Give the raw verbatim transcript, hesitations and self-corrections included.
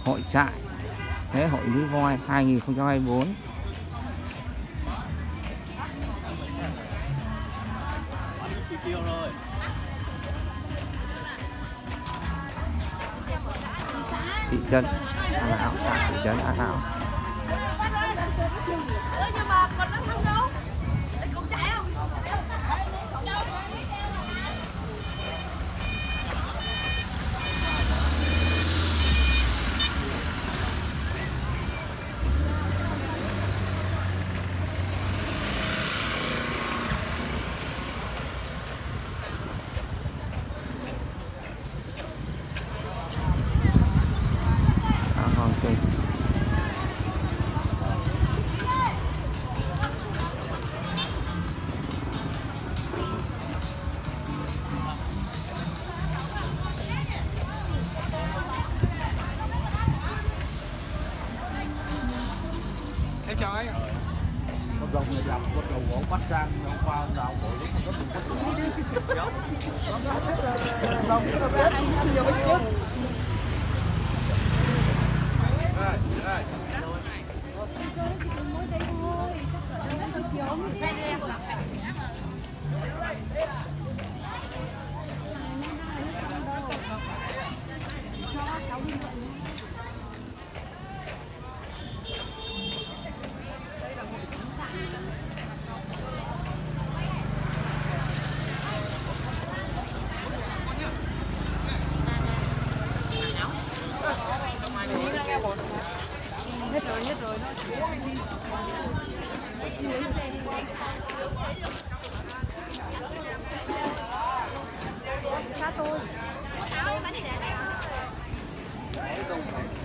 hội trại lễ hội núi voi hai nghìn không trăm hai mươi tư. Thị trấn An Lão, xã thị trấn An Lão. Em chào anh ạ. Một đồng người làm một đầu gỗ bắt sang hôm qua ông nào bộ lý không có dùng có đồng nó bé anh ăn nhiều bánh trước. Rồi, rồi. Hết rồi, hết rồi đó. Xa tôi.